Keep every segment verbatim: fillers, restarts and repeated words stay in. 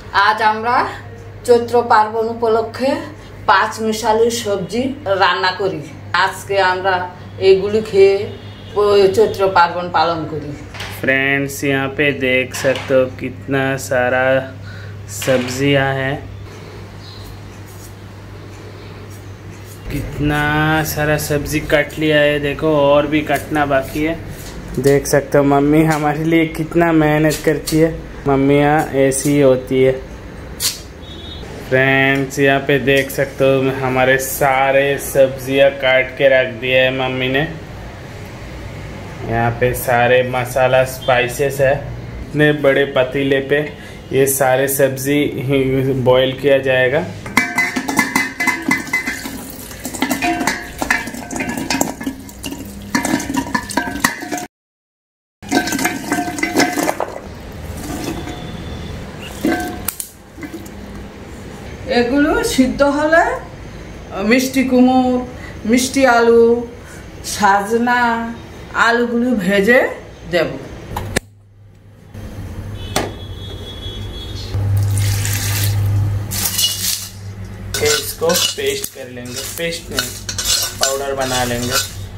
आज আমরা চৈত্র পার্বণ উপলক্ষে পাঁচ মিশালি সবজি রান্না করি। আজকে আমরা এগুলি খেয়ে চৈত্র পার্বণ পালন করি। फ्रेंड्स यहाँ पे देख सकते हो कितना सारा सब्जियां हैं, कितना सारा सब्जी कट लिया है। देखो और भी कटना बाकी है। देख सकते हो मम्मी हमारे लिए कितना मेहनत करती है। मम्मियाँ ऐसी ही होती है। फ्रेंड्स यहाँ पे देख सकते हो हमारे सारे सब्जियां काट के रख दिए है मम्मी ने। यहाँ पे सारे मसाला स्पाइसेस है। इतने बड़े पतीले पे ये सारे सब्जी बॉईल किया जाएगा। এগুলো সিদ্ধ হলে মিষ্টি কুমড়ো, মিষ্টি আলু, সাজনা आलूগুলো भेजे देव। इसको पेस्ट कर लेंगे, पेस्ट नहीं पाउडर बना लेंगे।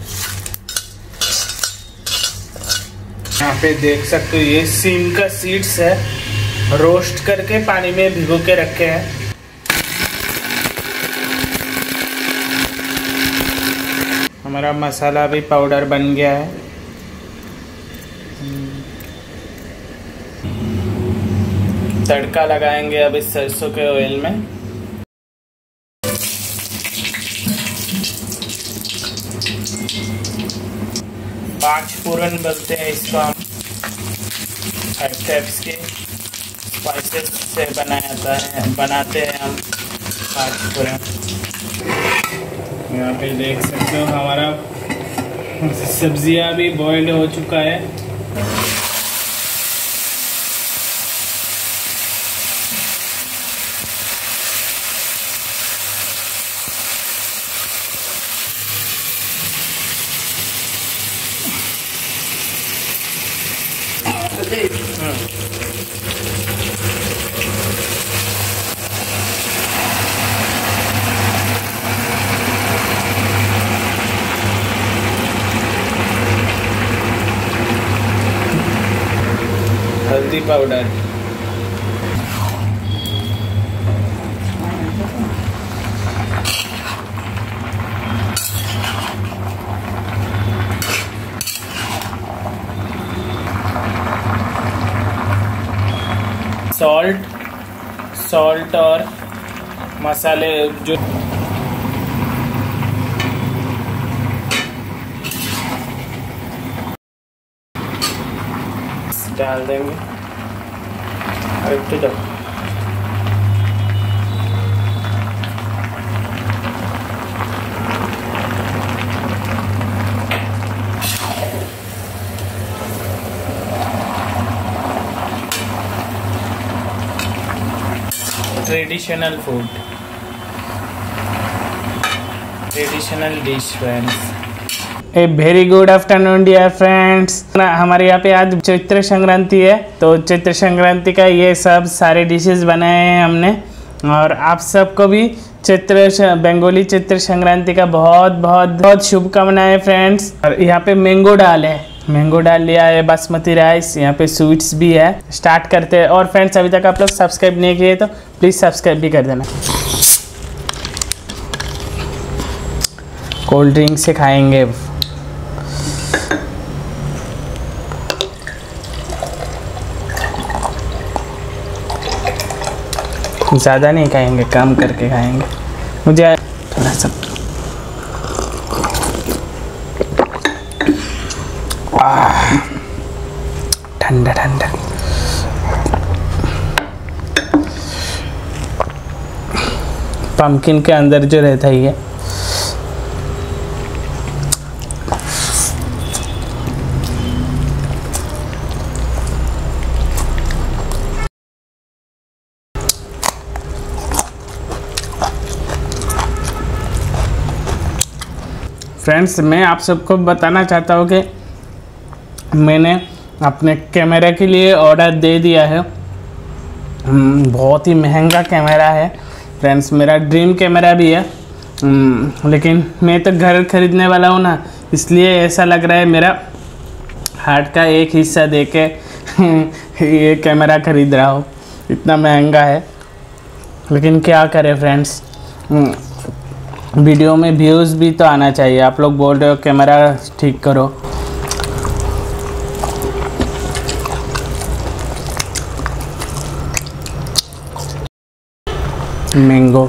यहाँ पे देख सकते हो ये सीम का सीड्स है, रोस्ट करके पानी में भिगो के रखे हैं। हमारा मसाला भी पाउडर बन गया है। तड़का लगाएंगे अब इस सरसों के ऑयल में। पांच फोरन बोलते हैं इसको हम। हर टाइप्स के स्पाइसेस से बनाया जाता है, बनाते हैं हम पांच फोरन। यहाँ पे देख सकते हो हमारा सब्जियां भी बॉइल्ड हो चुका है। हल्दी पाउडर, सॉल्ट सॉल्ट और मसाले जो डाल देंगे। तो traditional food, traditional dish friends. A very good afternoon dear friends. हमारे यहाँ पे आज चैत्र संक्रांति है, तो चैत्र संक्रांति का ये सब सारे डिशेस बनाए हैं हमने। और आप सबको भी चैत्र बंगाली चैत्र संक्रांति का बहुत बहुत बहुत शुभकामनाएं फ्रेंड्स। और यहाँ पे मैंगो डाल है, मैंगो डाल लिया है, बासमती राइस, यहाँ पे स्वीट्स भी है। स्टार्ट करते हैं। और फ्रेंड्स अभी तक आप लोग सब्सक्राइब नहीं किए तो प्लीज़ सब्सक्राइब भी कर देना। कोल्ड ड्रिंक से खाएंगे। ज़्यादा नहीं खाएंगे, कम करके खाएंगे। मुझे थोड़ा सा ठंडा ठंडा। पम्पकिन के अंदर जो रहता है ये फ्रेंड्स, मैं आप सबको बताना चाहता हूँ कि मैंने अपने कैमरा के लिए ऑर्डर दे दिया है। बहुत ही महंगा कैमरा है फ्रेंड्स, मेरा ड्रीम कैमरा भी है, लेकिन मैं तो घर खरीदने वाला हूँ ना, इसलिए ऐसा लग रहा है मेरा हार्ट का एक हिस्सा देके ये कैमरा खरीद रहा हूँ, इतना महंगा है। लेकिन क्या करें फ्रेंड्स, वीडियो में व्यूज़ भी तो आना चाहिए। आप लोग बोल रहे हो कैमरा ठीक करो। Mango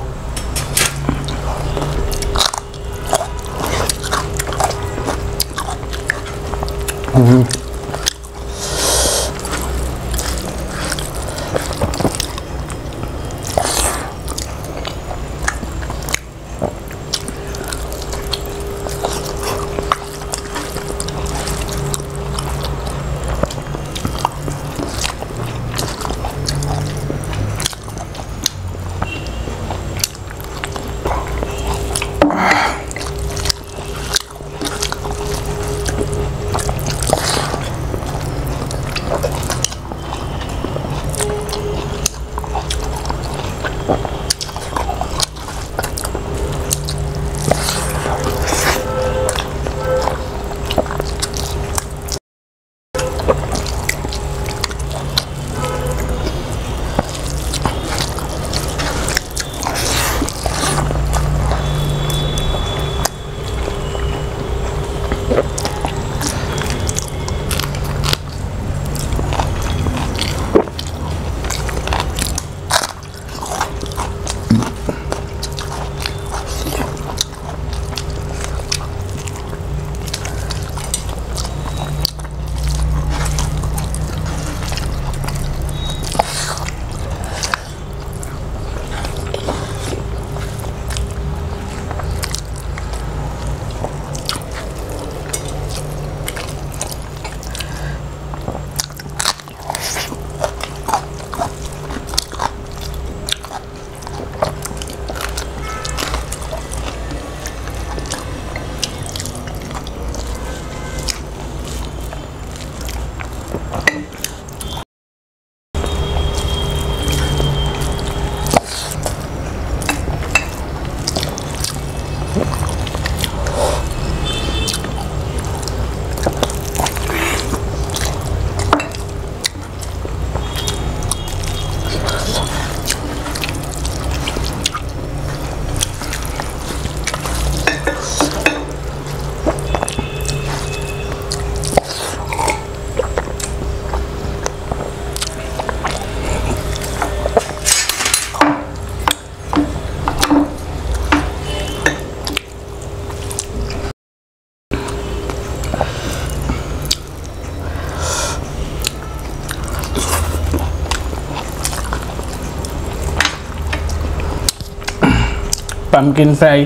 pumpkin fry.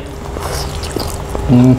Mm.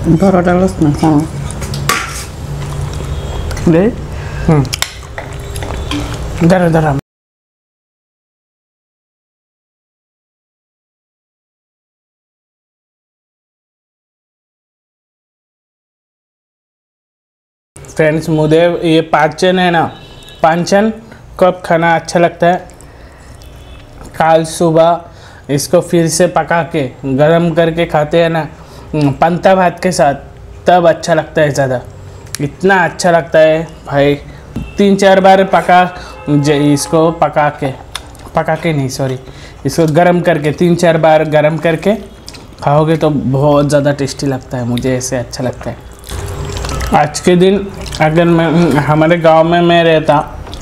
Baru ada los na sama. दे इधर इधर हम फ्रेंड्स मुझे ये पाचन है ना, पाचन कब खाना अच्छा लगता है, काल सुबह इसको फिर से पका के गरम करके खाते हैं ना पंता भात के साथ, तब अच्छा लगता है ज़्यादा। इतना अच्छा लगता है भाई, तीन चार बार पका इसको पका के पका के नहीं सॉरी इसको गरम करके तीन चार बार गरम करके खाओगे तो बहुत ज़्यादा टेस्टी लगता है। मुझे ऐसे अच्छा लगता है। आज के दिन अगर मैं हमारे गांव में मैं रहता,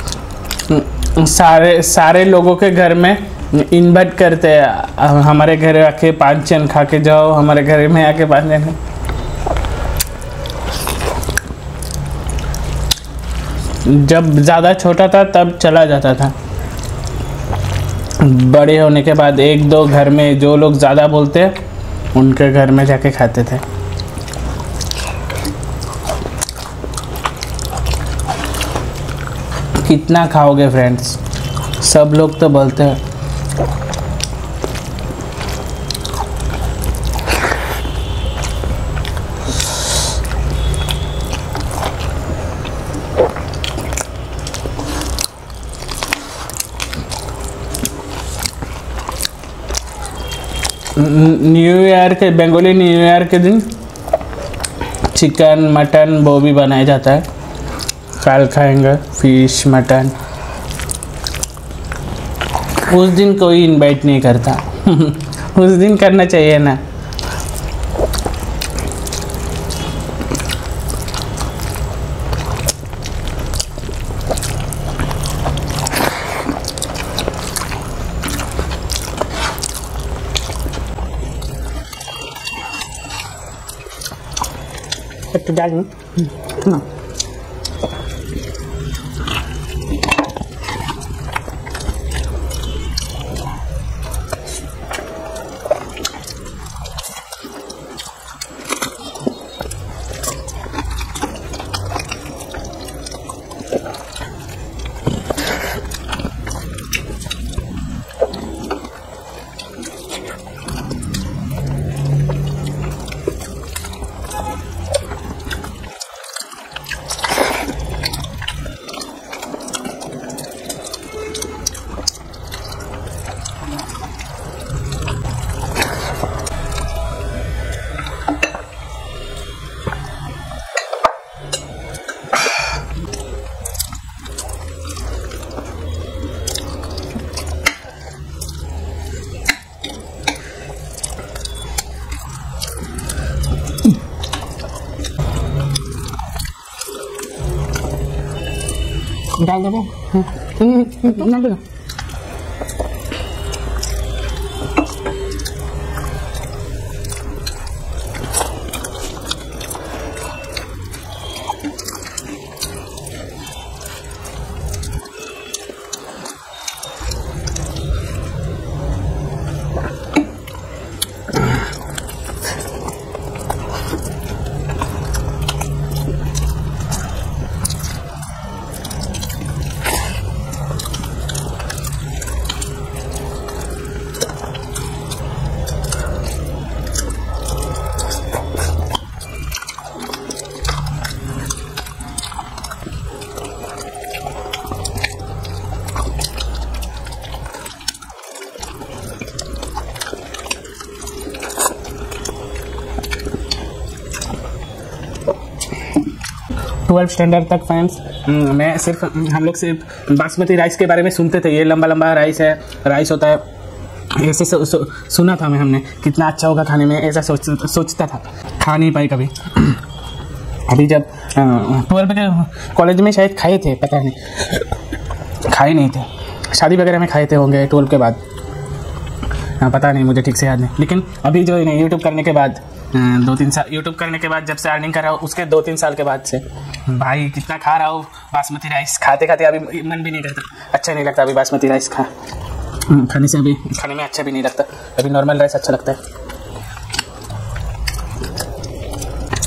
सारे सारे लोगों के घर में इनवाइट करते हैं, हमारे घर आके पाँचन खा के जाओ, हमारे घर में आके पाँचन। जब ज़्यादा छोटा था तब चला जाता था, बड़े होने के बाद एक दो घर में जो लोग ज़्यादा बोलते हैं उनके घर में जाके खाते थे। कितना खाओगे फ्रेंड्स, सब लोग तो बोलते हैं। न्यू ईयर के बंगाली न्यू ईयर के दिन चिकन मटन वो भी बनाया जाता है। कल खाएंगे फिश मटन। उस दिन कोई इनवाइट नहीं करता उस दिन करना चाहिए ना। तो डाल ना डाल दो ना दो। ट्वेल्थ स्टैंडर्ड तक फ्रेंड्स मैं सिर्फ हम लोग सिर्फ बासमती राइस के बारे में सुनते थे। ये लंबा लंबा राइस है, राइस होता है ऐसे सु, सु, सुना था मैं, हमने कितना अच्छा होगा खाने में, ऐसा सोच सोचता था। खा नहीं पाई कभी। अभी जब ट्वेल्थ के कॉलेज में शायद खाए थे, पता नहीं खाए नहीं थे, शादी वगैरह में खाए थे होंगे ट्वेल्थ के बाद, पता नहीं मुझे ठीक से याद नहीं। लेकिन अभी जो है यूट्यूब करने के बाद दो तीन साल यूट्यूब करने के बाद जब से अर्निंग कर रहा हूँ उसके दो तीन साल के बाद से भाई कितना खा रहा हूँ बासमती राइस। खाते खाते अभी मन भी नहीं करता, अच्छा नहीं लगता अभी बासमती राइस खा खाने से, अभी खाने में अच्छा भी नहीं लगता। अभी नॉर्मल राइस अच्छा लगता है।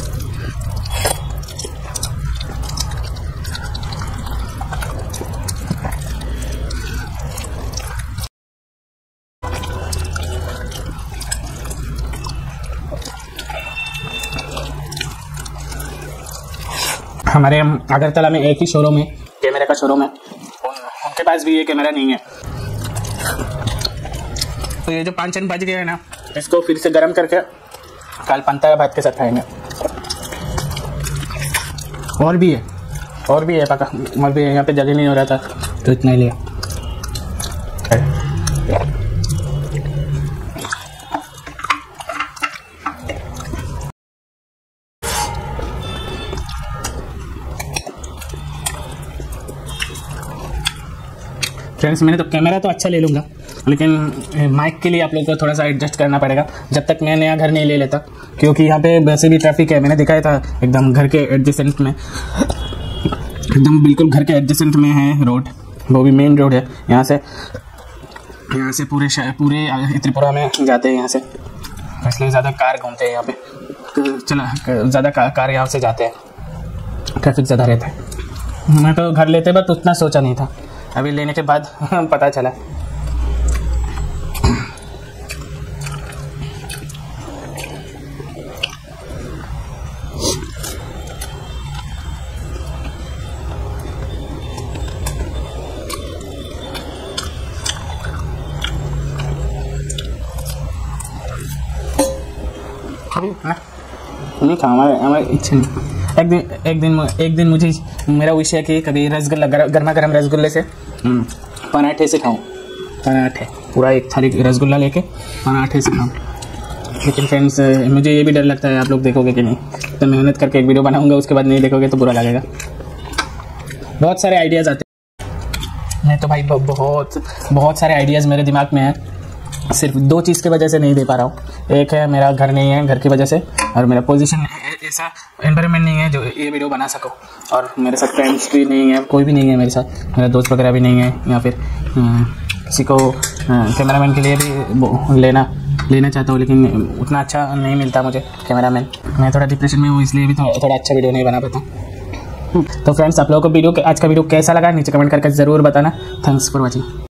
हमारे अगरतला में एक ही शोरूम है, कैमरे का शोरूम है, उन, उनके पास भी ये कैमरा नहीं है। तो ये जो पाँचन बज गया है ना, इसको फिर से गर्म करके कल पंता भात के साथ खाएंगे। और भी है, और भी है पका, और भी है, यहाँ पे जगह नहीं हो रहा था तो इतना ही लिया। फ्रेंड्स मैंने तो कैमरा तो अच्छा ले लूँगा, लेकिन माइक के लिए आप लोगों को थोड़ा सा एडजस्ट करना पड़ेगा जब तक मैं नया घर नहीं ले लेता, क्योंकि यहाँ पे वैसे भी ट्रैफिक है। मैंने दिखाया था एकदम घर के एडजेसेंट में, एकदम बिल्कुल घर के एडजेसेंट में है रोड, वो भी मेन रोड है। यहाँ से यहाँ से पूरे पूरे त्रिपुरा में जाते हैं यहाँ से, इसलिए ज़्यादा कार घूमते हैं यहाँ पे, चला ज़्यादा कार यहाँ से जाते हैं, ट्रैफिक ज़्यादा रहता है। मैं तो घर लेते बट उतना सोचा नहीं था, अभी लेने के बाद पता चला। अभी ना नहीं खा, हमारे हमारी इच्छा नहीं। एक दिन एक दिन एक दिन मुझे मेरा विश है कि कभी रसगुल्ला गर्मा गर्म रसगुल्ले से पराठे से खाऊं, पराठे पूरा एक थाली रसगुल्ला लेके पराठे से खाऊं। लेकिन फ्रेंड्स मुझे ये भी डर लगता है आप लोग देखोगे कि नहीं, तो मेहनत करके एक वीडियो बनाऊंगा, उसके बाद नहीं देखोगे तो बुरा लगेगा। बहुत सारे आइडियाज़ आते हैं, मैं तो भाई बहुत बहुत सारे आइडियाज़ मेरे दिमाग में हैं, सिर्फ दो चीज़ की वजह से नहीं दे पा रहा हूँ। एक है मेरा घर नहीं है, घर की वजह से, और मेरा पोजीशन ऐसा एनवायरनमेंट नहीं है जो ये वीडियो बना सको, और मेरे साथ फ्रेंड्स भी नहीं है, कोई भी नहीं है मेरे साथ, मेरा दोस्त वगैरह भी नहीं है, या फिर किसी को कैमरामैन के लिए भी लेना लेना चाहता हूँ, लेकिन उतना अच्छा नहीं मिलता मुझे कैमरामैन। मैं थोड़ा डिप्रेशन में हूँ, इसलिए भी थोड़ा थोड़ा अच्छा वीडियो नहीं बना पाता। तो फ्रेंड्स आप लोगों को वीडियो आज का वीडियो कैसा लगा नीचे कमेंट करके ज़रूर बताना। Thanks for watching.